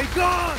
God!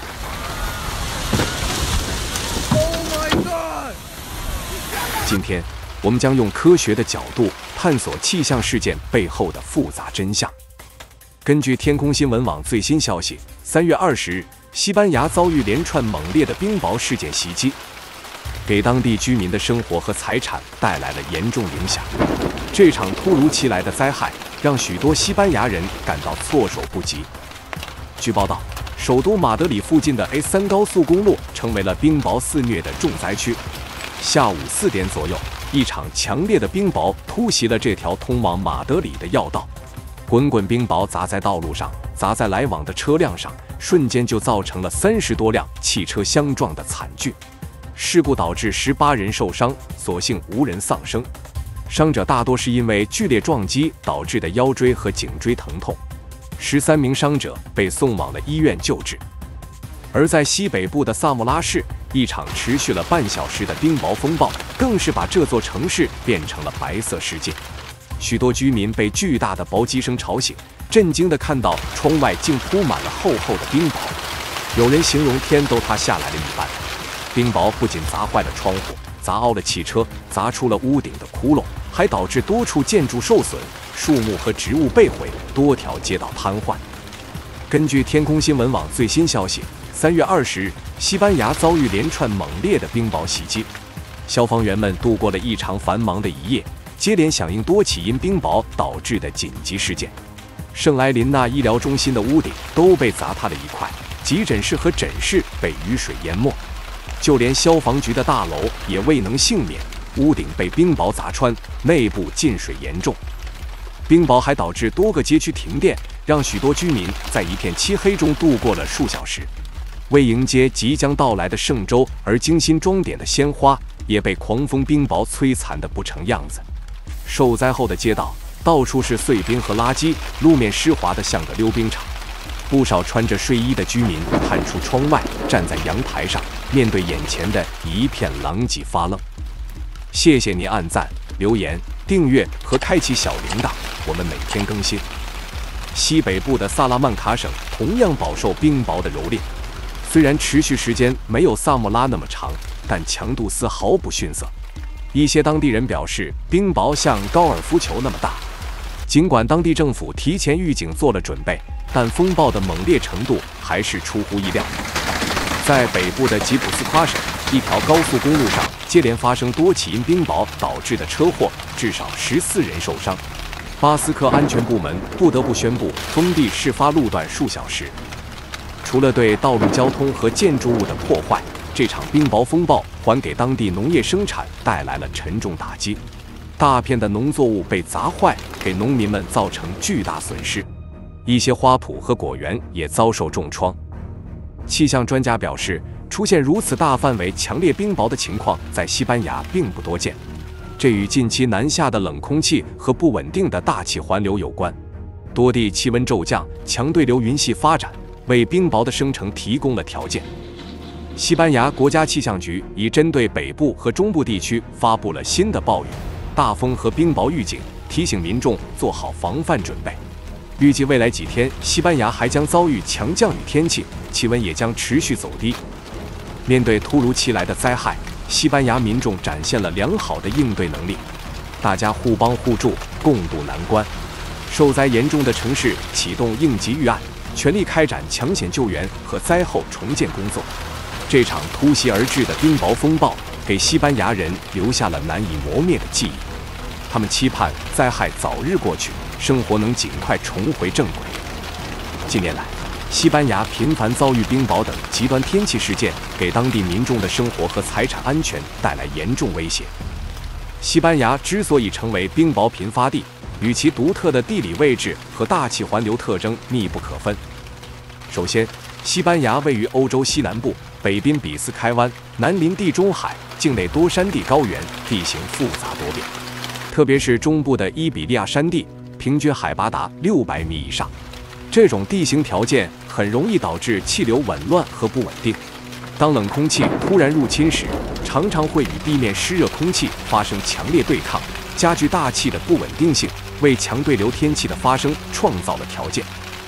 Oh my God! 今天，我们将用科学的角度探索气象事件背后的复杂真相。根据天空新闻网最新消息，3月20日，西班牙遭遇连串猛烈的冰雹事件袭击，给当地居民的生活和财产带来了严重影响。这场突如其来的灾害让许多西班牙人感到措手不及。据报道，首都马德里附近的 A3 高速公路成为了冰雹肆虐的重灾区。下午4点左右，一场强烈的冰雹突袭了这条通往马德里的要道。滚滚冰雹砸在道路上，砸在来往的车辆上，瞬间就造成了30多辆汽车相撞的惨剧。事故导致18人受伤，所幸无人丧生。伤者大多是因为剧烈撞击导致的腰椎和颈椎疼痛。13名伤者被送往了医院救治。而在西北部的萨莫拉市，一场持续了半小时的冰雹风暴，更是把这座城市变成了白色世界。许多居民被巨大的雹击声吵醒，震惊地看到窗外竟铺满了厚厚的冰雹，有人形容天都塌下来了一般。冰雹不仅砸坏了窗户，砸凹了汽车，砸出了屋顶的窟窿，还导致多处建筑受损，树木和植物被毁，多条街道瘫痪。根据天空新闻网最新消息，3月20日，西班牙遭遇连串猛烈的冰雹袭击，消防员们度过了异常繁忙的一夜，接连响应多起因冰雹导致的紧急事件。圣埃琳娜医疗中心的屋顶都被砸塌了一块，急诊室和诊室被雨水淹没，就连消防局的大楼也未能幸免，屋顶被冰雹砸穿，内部进水严重。冰雹还导致多个街区停电，让许多居民在一片漆黑中度过了数小时。为迎接即将到来的圣周而精心装点的鲜花，也被狂风冰雹摧残得不成样子。受灾后的街道到处是碎冰和垃圾，路面湿滑得像个溜冰场。不少穿着睡衣的居民探出窗外，站在阳台上，面对眼前的一片狼藉发愣。谢谢你按赞、留言、订阅和开启小铃铛，我们每天更新。西北部的萨拉曼卡省同样饱受冰雹的蹂躏，虽然持续时间没有萨莫拉那么长，但强度丝毫不逊色。一些当地人表示，冰雹像高尔夫球那么大。尽管当地政府提前预警做了准备，但风暴的猛烈程度还是出乎意料。在北部的吉普斯夸省，一条高速公路上接连发生多起因冰雹导致的车祸，至少14人受伤。巴斯克安全部门不得不宣布封闭事发路段数小时。除了对道路交通和建筑物的破坏，这场冰雹风暴还给当地农业生产带来了沉重打击。大片的农作物被砸坏，给农民们造成巨大损失。一些花圃和果园也遭受重创。气象专家表示，出现如此大范围强烈冰雹的情况在西班牙并不多见，这与近期南下的冷空气和不稳定的大气环流有关。多地气温骤降，强对流云系发展，为冰雹的生成提供了条件。西班牙国家气象局已针对北部和中部地区发布了新的暴雨、大风和冰雹预警，提醒民众做好防范准备。预计未来几天，西班牙还将遭遇强降雨天气，气温也将持续走低。面对突如其来的灾害，西班牙民众展现了良好的应对能力，大家互帮互助，共度难关。受灾严重的城市启动应急预案，全力开展抢险救援和灾后重建工作。这场突袭而至的冰雹风暴给西班牙人留下了难以磨灭的记忆，他们期盼灾害早日过去，生活能尽快重回正轨。近年来，西班牙频繁遭遇冰雹等极端天气事件，给当地民众的生活和财产安全带来严重威胁。西班牙之所以成为冰雹频发地，与其独特的地理位置和大气环流特征密不可分。首先，西班牙位于欧洲西南部，北濒比斯开湾，南临地中海，境内多山地高原，地形复杂多变。特别是中部的伊比利亚山地，平均海拔达600米以上。这种地形条件很容易导致气流紊乱和不稳定。当冷空气突然入侵时，常常会与地面湿热空气发生强烈对抗，加剧大气的不稳定性，为强对流天气的发生创造了条件。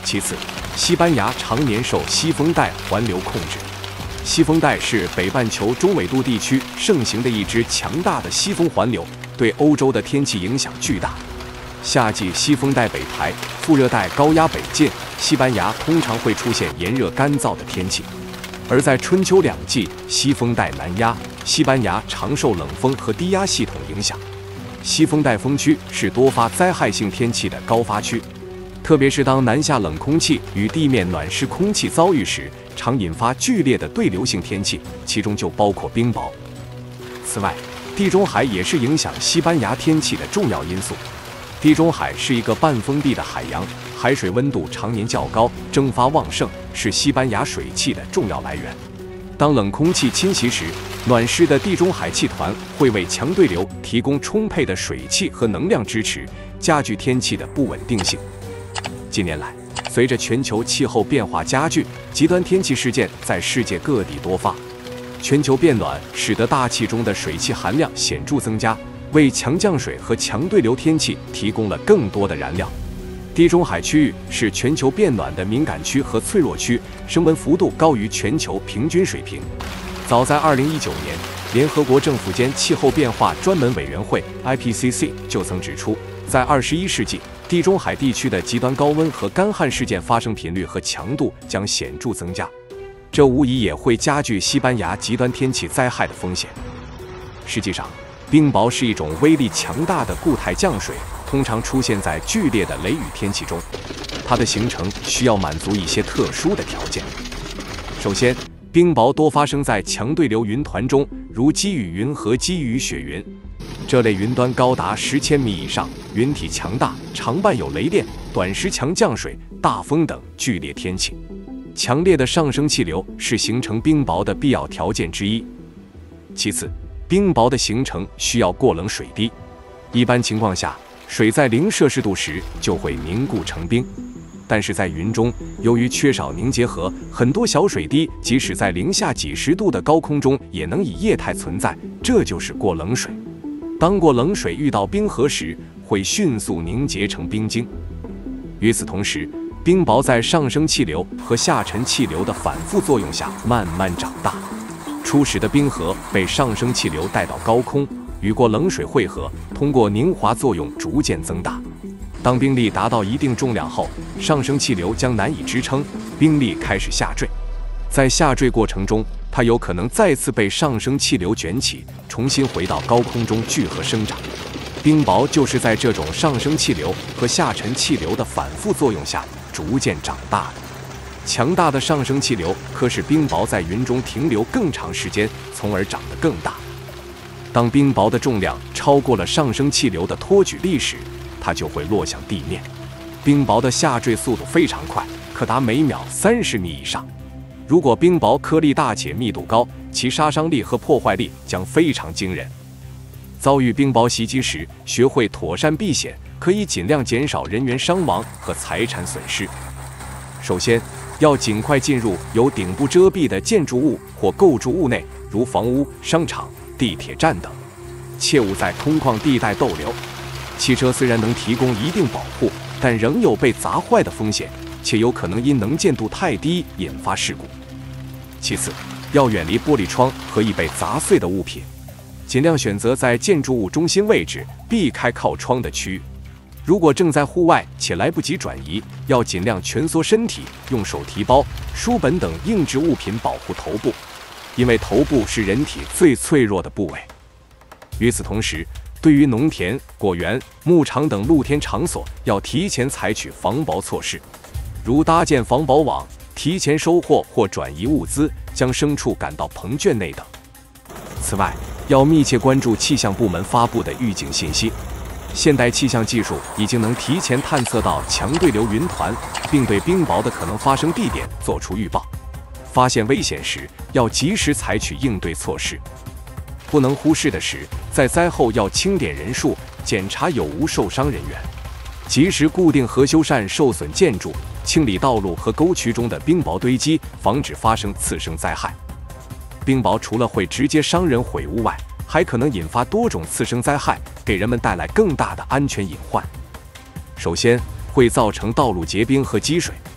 其次，西班牙常年受西风带环流控制。西风带是北半球中纬度地区盛行的一支强大的西风环流，对欧洲的天气影响巨大。夏季西风带北抬，副热带高压北进，西班牙通常会出现炎热干燥的天气；而在春秋两季，西风带南压，西班牙常受冷风和低压系统影响。西风带风区是多发灾害性天气的高发区，特别是当南下冷空气与地面暖湿空气遭遇时，常引发剧烈的对流性天气，其中就包括冰雹。此外，地中海也是影响西班牙天气的重要因素。地中海是一个半封闭的海洋，海水温度常年较高，蒸发旺盛，是西班牙水汽的重要来源。当冷空气侵袭时，暖湿的地中海气团会为强对流提供充沛的水汽和能量支持，加剧天气的不稳定性。近年来，随着全球气候变化加剧，极端天气事件在世界各地多发。全球变暖使得大气中的水汽含量显著增加，为强降水和强对流天气提供了更多的燃料。地中海区域是全球变暖的敏感区和脆弱区，升温幅度高于全球平均水平。早在2019年，联合国政府间气候变化专门委员会 IPCC 就曾指出，在21世纪，地中海地区的极端高温和干旱事件发生频率和强度将显著增加，这无疑也会加剧西班牙极端天气灾害的风险。实际上，冰雹是一种威力强大的固态降水，通常出现在剧烈的雷雨天气中。它的形成需要满足一些特殊的条件。首先，冰雹多发生在强对流云团中，如积雨云和积雨雪云。这类云端高达10千米以上，云体强大，常伴有雷电、短时强降水、大风等剧烈天气。强烈的上升气流是形成冰雹的必要条件之一。其次，冰雹的形成需要过冷水滴。一般情况下，水在0摄氏度时就会凝固成冰。但是在云中，由于缺少凝结核，很多小水滴即使在零下几十度的高空中也能以液态存在，这就是过冷水。当过冷水遇到冰河时，会迅速凝结成冰晶。与此同时，冰雹在上升气流和下沉气流的反复作用下慢慢长大。初始的冰河被上升气流带到高空，与过冷水汇合，通过凝华作用逐渐增大。当冰粒达到一定重量后，上升气流将难以支撑，冰粒开始下坠。在下坠过程中，它有可能再次被上升气流卷起，重新回到高空中聚合生长。冰雹就是在这种上升气流和下沉气流的反复作用下逐渐长大的。强大的上升气流可使冰雹在云中停留更长时间，从而长得更大。当冰雹的重量超过了上升气流的托举力时，它就会落向地面。冰雹的下坠速度非常快，可达每秒30米以上。如果冰雹颗粒大且密度高，其杀伤力和破坏力将非常惊人。遭遇冰雹袭击时，学会妥善避险，可以尽量减少人员伤亡和财产损失。首先，要尽快进入有顶部遮蔽的建筑物或构筑物内，如房屋、商场、地铁站等，切勿在空旷地带逗留。汽车虽然能提供一定保护，但仍有被砸坏的风险，且有可能因能见度太低引发事故。其次，要远离玻璃窗和易被砸碎的物品，尽量选择在建筑物中心位置，避开靠窗的区域。如果正在户外且来不及转移，要尽量蜷缩身体，用手提包、书本等硬质物品保护头部，因为头部是人体最脆弱的部位。与此同时，对于农田、果园、牧场等露天场所，要提前采取防雹措施，如搭建防雹网、提前收获或转移物资、将牲畜赶到棚圈内等。此外，要密切关注气象部门发布的预警信息。现代气象技术已经能提前探测到强对流云团，并对冰雹的可能发生地点做出预报。发现危险时，要及时采取应对措施。不能忽视的是，在灾后要清点人数，检查有无受伤人员，及时固定和修缮受损建筑，清理道路和沟渠中的冰雹堆积，防止发生次生灾害。冰雹除了会直接伤人毁物外，还可能引发多种次生灾害，给人们带来更大的安全隐患。首先，会造成道路结冰和积水，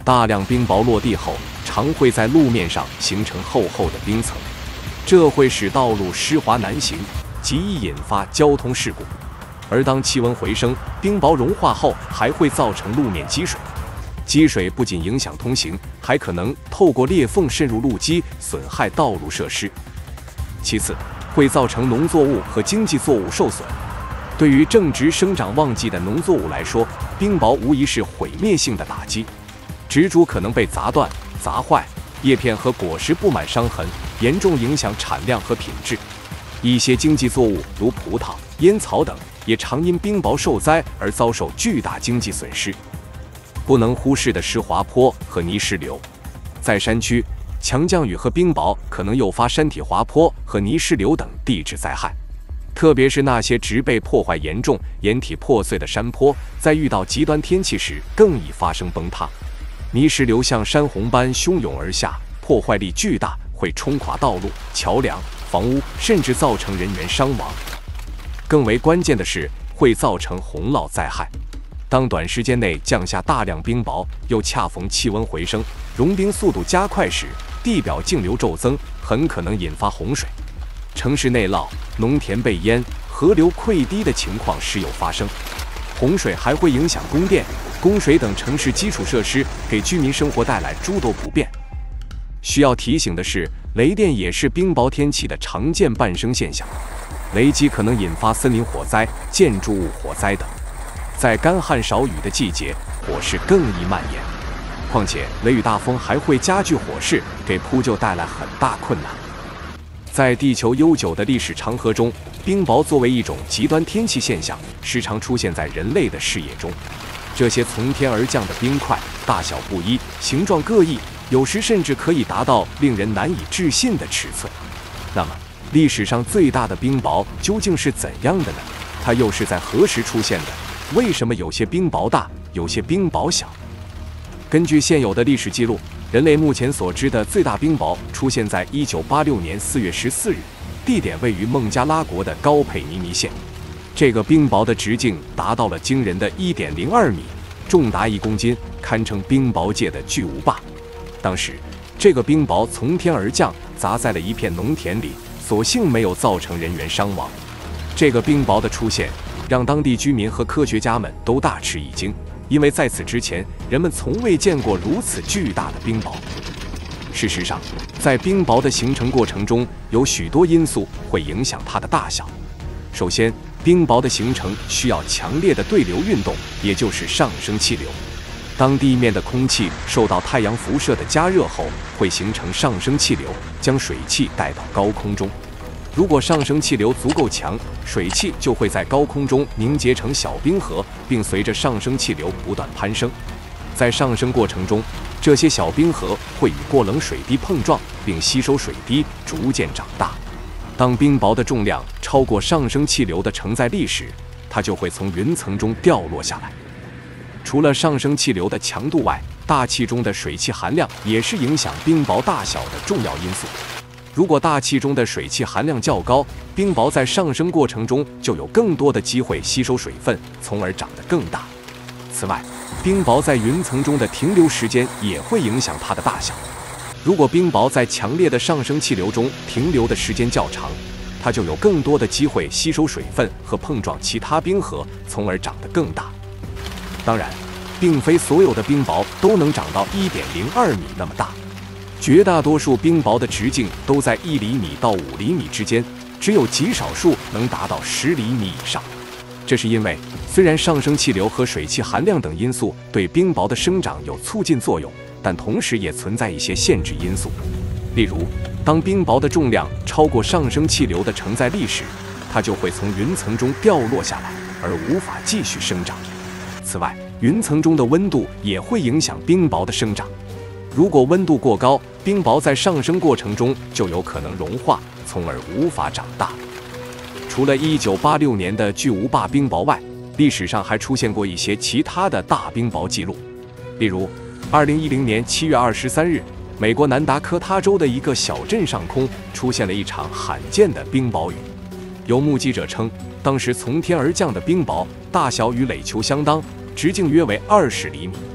大量冰雹落地后，常会在路面上形成厚厚的冰层，这会使道路湿滑难行，极易引发交通事故。而当气温回升，冰雹融化后，还会造成路面积水。积水不仅影响通行，还可能透过裂缝渗入路基，损害道路设施。其次，会造成农作物和经济作物受损。对于正值生长旺季的农作物来说，冰雹无疑是毁灭性的打击。植株可能被砸断、砸坏，叶片和果实布满伤痕，严重影响产量和品质。一些经济作物如葡萄、烟草等，也常因冰雹受灾而遭受巨大经济损失。不能忽视的是滑坡和泥石流。在山区，强降雨和冰雹可能诱发山体滑坡和泥石流等地质灾害。特别是那些植被破坏严重、岩体破碎的山坡，在遇到极端天气时更易发生崩塌。泥石流像山洪般汹涌而下，破坏力巨大，会冲垮道路、桥梁、房屋，甚至造成人员伤亡。更为关键的是，会造成洪涝灾害。当短时间内降下大量冰雹，又恰逢气温回升，融冰速度加快时，地表径流骤增，很可能引发洪水。城市内涝、农田被淹、河流溃堤的情况时有发生。洪水还会影响供电、供水等城市基础设施，给居民生活带来诸多不便。需要提醒的是，雷电也是冰雹天气的常见伴生现象，雷击可能引发森林火灾、建筑物火灾等。在干旱少雨的季节，火势更易蔓延。况且雷雨大风还会加剧火势，给扑救带来很大困难。在地球悠久的历史长河中，冰雹作为一种极端天气现象，时常出现在人类的视野中。这些从天而降的冰块，大小不一，形状各异，有时甚至可以达到令人难以置信的尺寸。那么，历史上最大的冰雹究竟是怎样的呢？它又是在何时出现的？为什么有些冰雹大，有些冰雹小？根据现有的历史记录，人类目前所知的最大冰雹出现在1986年4月14日，地点位于孟加拉国的高佩尼尼县。这个冰雹的直径达到了惊人的1.02米，重达1公斤，堪称冰雹界的巨无霸。当时，这个冰雹从天而降，砸在了一片农田里，所幸没有造成人员伤亡。这个冰雹的出现，让当地居民和科学家们都大吃一惊，因为在此之前，人们从未见过如此巨大的冰雹。事实上，在冰雹的形成过程中，有许多因素会影响它的大小。首先，冰雹的形成需要强烈的对流运动，也就是上升气流。当地面的空气受到太阳辐射的加热后，会形成上升气流，将水汽带到高空中。如果上升气流足够强，水汽就会在高空中凝结成小冰河，并随着上升气流不断攀升。在上升过程中，这些小冰河会与过冷水滴碰撞，并吸收水滴，逐渐长大。当冰雹的重量超过上升气流的承载力时，它就会从云层中掉落下来。除了上升气流的强度外，大气中的水汽含量也是影响冰雹大小的重要因素。如果大气中的水汽含量较高，冰雹在上升过程中就有更多的机会吸收水分，从而长得更大。此外，冰雹在云层中的停留时间也会影响它的大小。如果冰雹在强烈的上升气流中停留的时间较长，它就有更多的机会吸收水分和碰撞其他冰河，从而长得更大。当然，并非所有的冰雹都能长到1.02米那么大。绝大多数冰雹的直径都在1厘米到5厘米之间，只有极少数能达到10厘米以上。这是因为，虽然上升气流和水汽含量等因素对冰雹的生长有促进作用，但同时也存在一些限制因素。例如，当冰雹的重量超过上升气流的承载力时，它就会从云层中掉落下来，而无法继续生长。此外，云层中的温度也会影响冰雹的生长。如果温度过高，冰雹在上升过程中就有可能融化，从而无法长大。除了1986年的巨无霸冰雹外，历史上还出现过一些其他的大冰雹记录。例如，2010年7月23日，美国南达科他州的一个小镇上空出现了一场罕见的冰雹雨。有目击者称，当时从天而降的冰雹大小与垒球相当，直径约为20厘米。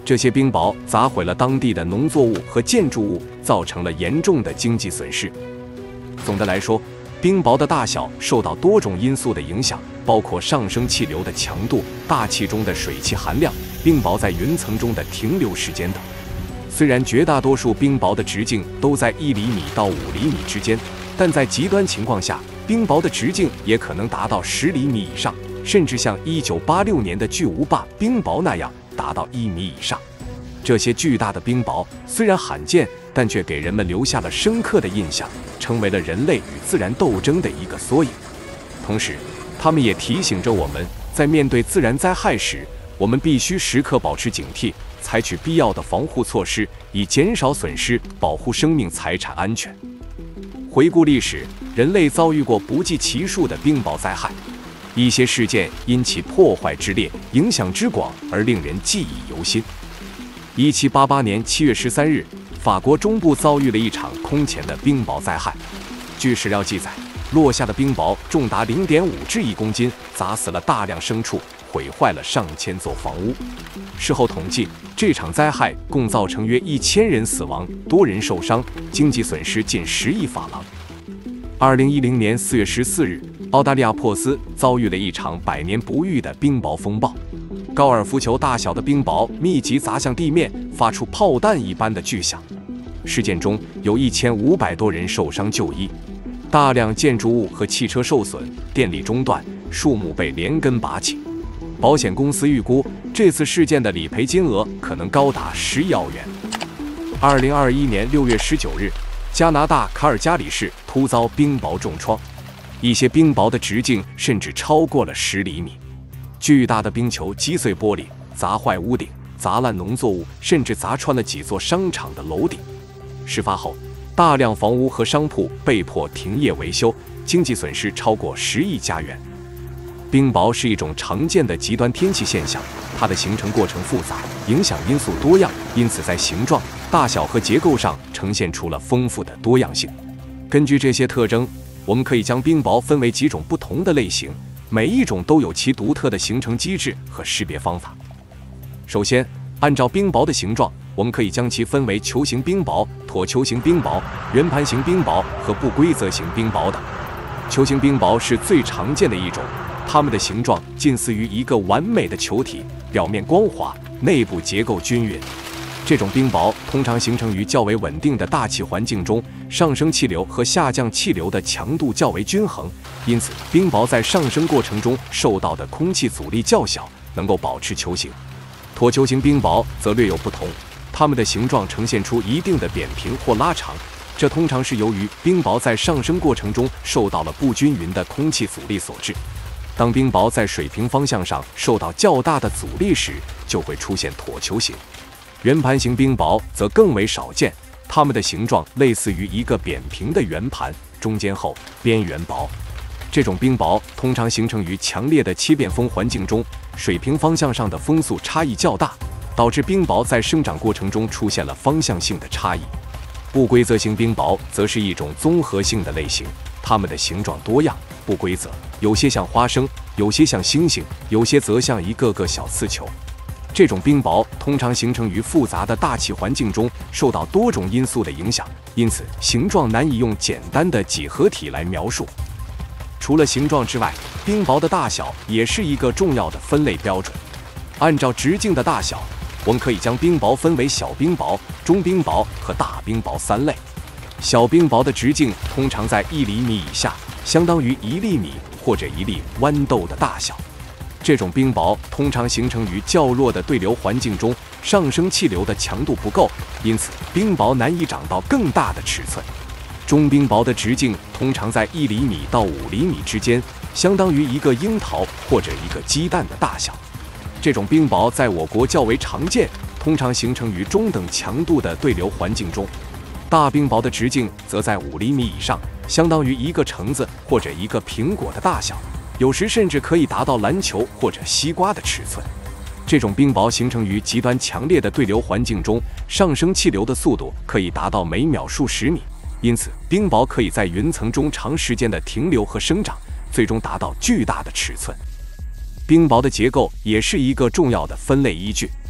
这些冰雹砸毁了当地的农作物和建筑物，造成了严重的经济损失。总的来说，冰雹的大小受到多种因素的影响，包括上升气流的强度、大气中的水汽含量、冰雹在云层中的停留时间等。虽然绝大多数冰雹的直径都在1厘米到5厘米之间，但在极端情况下，冰雹的直径也可能达到10厘米以上，甚至像1986年的巨无霸冰雹那样达到1米以上。这些巨大的冰雹虽然罕见，但却给人们留下了深刻的印象，成为了人类与自然斗争的一个缩影。同时，它们也提醒着我们，在面对自然灾害时，我们必须时刻保持警惕，采取必要的防护措施，以减少损失，保护生命财产安全。回顾历史，人类遭遇过不计其数的冰雹灾害，一些事件因其破坏之烈、影响之广而令人记忆犹新。1788年7月13日，法国中部遭遇了一场空前的冰雹灾害。据史料记载，落下的冰雹重达0.5至1公斤，砸死了大量牲畜，毁坏了上千座房屋。事后统计，这场灾害共造成约1000人死亡，多人受伤，经济损失近10亿法郎。2010年4月14日，澳大利亚珀斯遭遇了一场百年不遇的冰雹风暴。高尔夫球大小的冰雹密集砸向地面，发出炮弹一般的巨响。事件中有1500多人受伤就医，大量建筑物和汽车受损，电力中断，树木被连根拔起。保险公司预估，这次事件的理赔金额可能高达10亿澳元。2021年6月19日，加拿大卡尔加里市突遭冰雹重创，一些冰雹的直径甚至超过了10厘米。巨大的冰球击碎玻璃，砸坏屋顶，砸烂农作物，甚至砸穿了几座商场的楼顶。事发后，大量房屋和商铺被迫停业维修，经济损失超过10亿加元。冰雹是一种常见的极端天气现象，它的形成过程复杂，影响因素多样，因此在形状、大小和结构上呈现出了丰富的多样性。根据这些特征，我们可以将冰雹分为几种不同的类型，每一种都有其独特的形成机制和识别方法。首先，按照冰雹的形状，我们可以将其分为球形冰雹、椭球形冰雹、圆盘形冰雹和不规则形冰雹等。球形冰雹是最常见的一种，它们的形状近似于一个完美的球体，表面光滑，内部结构均匀。这种冰雹通常形成于较为稳定的大气环境中，上升气流和下降气流的强度较为均衡，因此冰雹在上升过程中受到的空气阻力较小，能够保持球形。椭球形冰雹则略有不同，它们的形状呈现出一定的扁平或拉长，这通常是由于冰雹在上升过程中受到了不均匀的空气阻力所致。当冰雹在水平方向上受到较大的阻力时，就会出现椭球形。圆盘形冰雹则更为少见，它们的形状类似于一个扁平的圆盘，中间厚，边缘薄。这种冰雹通常形成于强烈的切变风环境中，水平方向上的风速差异较大，导致冰雹在生长过程中出现了方向性的差异。不规则型冰雹则是一种综合性的类型，它们的形状多样、不规则，有些像花生，有些像星星，有些则像一个个小刺球。这种冰雹通常形成于复杂的大气环境中，受到多种因素的影响，因此形状难以用简单的几何体来描述。除了形状之外，冰雹的大小也是一个重要的分类标准。按照直径的大小，我们可以将冰雹分为小冰雹、中冰雹和大冰雹3类。小冰雹的直径通常在1厘米以下，相当于1粒米或者1粒豌豆的大小。这种冰雹通常形成于较弱的对流环境中，上升气流的强度不够，因此冰雹难以长到更大的尺寸。中冰雹的直径通常在1厘米到5厘米之间，相当于一个樱桃或者一个鸡蛋的大小。这种冰雹在我国较为常见，通常形成于中等强度的对流环境中。大冰雹的直径则在5厘米以上，相当于一个橙子或者一个苹果的大小，有时甚至可以达到篮球或者西瓜的尺寸。这种冰雹形成于极端强烈的对流环境中，上升气流的速度可以达到每秒数10米，因此冰雹可以在云层中长时间的停留和生长，最终达到巨大的尺寸。冰雹的结构也是一个重要的分类依据。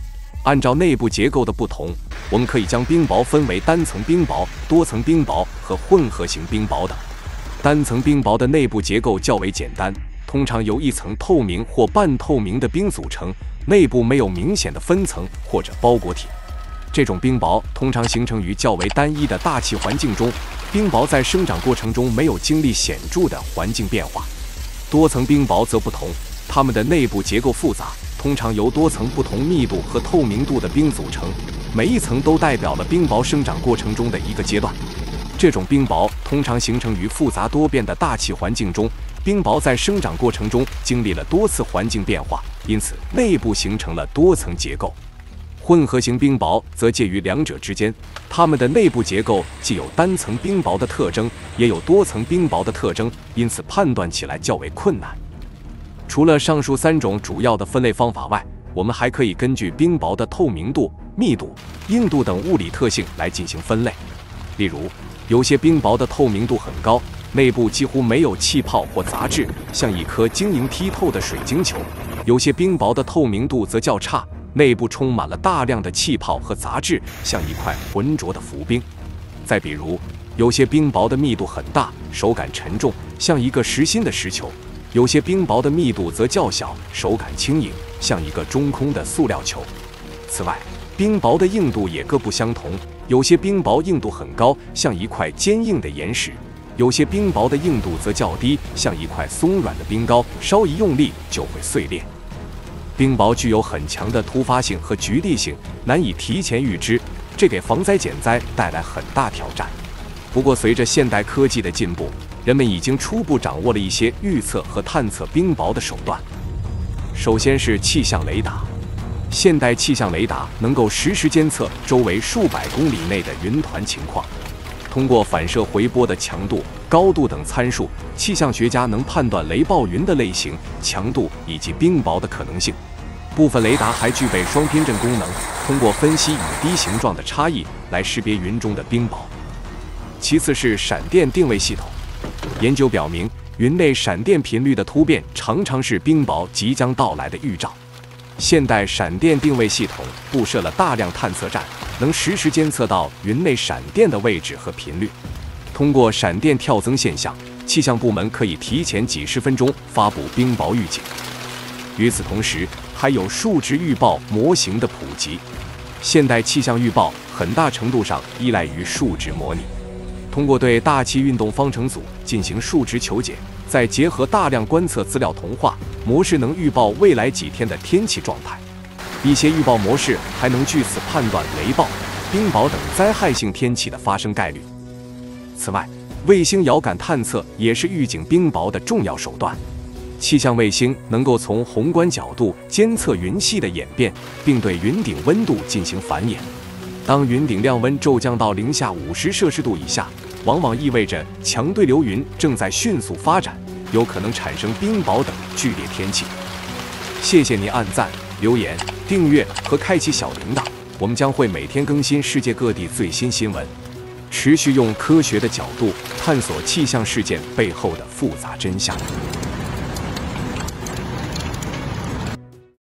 按照内部结构的不同，我们可以将冰雹分为单层冰雹、多层冰雹和混合型冰雹等。单层冰雹的内部结构较为简单，通常由一层透明或半透明的冰组成，内部没有明显的分层或者包裹体。这种冰雹通常形成于较为单一的大气环境中，冰雹在生长过程中没有经历显著的环境变化。多层冰雹则不同，它们的内部结构复杂，通常由多层不同密度和透明度的冰组成，每一层都代表了冰雹生长过程中的一个阶段。这种冰雹通常形成于复杂多变的大气环境中，冰雹在生长过程中经历了多次环境变化，因此内部形成了多层结构。混合型冰雹则介于两者之间，它们的内部结构既有单层冰雹的特征，也有多层冰雹的特征，因此判断起来较为困难。除了上述3种主要的分类方法外，我们还可以根据冰雹的透明度、密度、硬度等物理特性来进行分类。例如，有些冰雹的透明度很高，内部几乎没有气泡或杂质，像一颗晶莹剔透的水晶球；有些冰雹的透明度则较差，内部充满了大量的气泡和杂质，像一块浑浊的浮冰。再比如，有些冰雹的密度很大，手感沉重，像一个实心的石球；有些冰雹的密度则较小，手感轻盈，像一个中空的塑料球。此外，冰雹的硬度也各不相同，有些冰雹硬度很高，像一块坚硬的岩石；有些冰雹的硬度则较低，像一块松软的冰糕，稍一用力就会碎裂。冰雹具有很强的突发性和局地性，难以提前预知，这给防灾减灾带来很大挑战。不过，随着现代科技的进步，人们已经初步掌握了一些预测和探测冰雹的手段。首先是气象雷达。现代气象雷达能够实时监测周围数百公里内的云团情况。通过反射回波的强度、高度等参数，气象学家能判断雷暴云的类型、强度以及冰雹的可能性。部分雷达还具备双偏振功能，通过分析雨滴形状的差异来识别云中的冰雹。其次是闪电定位系统。研究表明，云内闪电频率的突变常常是冰雹即将到来的预兆。现代闪电定位系统布设了大量探测站，能实时监测到云内闪电的位置和频率。通过闪电跳增现象，气象部门可以提前几十分钟发布冰雹预警。与此同时，还有数值预报模型的普及。现代气象预报很大程度上依赖于数值模拟。通过对大气运动方程组进行数值求解，再结合大量观测资料同化，模式能预报未来几天的天气状态。一些预报模式还能据此判断雷暴、冰雹等灾害性天气的发生概率。此外，卫星遥感探测也是预警冰雹的重要手段。气象卫星能够从宏观角度监测云系的演变，并对云顶温度进行反演。当云顶量温骤降到-50°C以下，往往意味着强对流云正在迅速发展，有可能产生冰雹等剧烈天气。谢谢您按赞、留言、订阅和开启小铃铛，我们将会每天更新世界各地最新新闻，持续用科学的角度探索气象事件背后的复杂真相。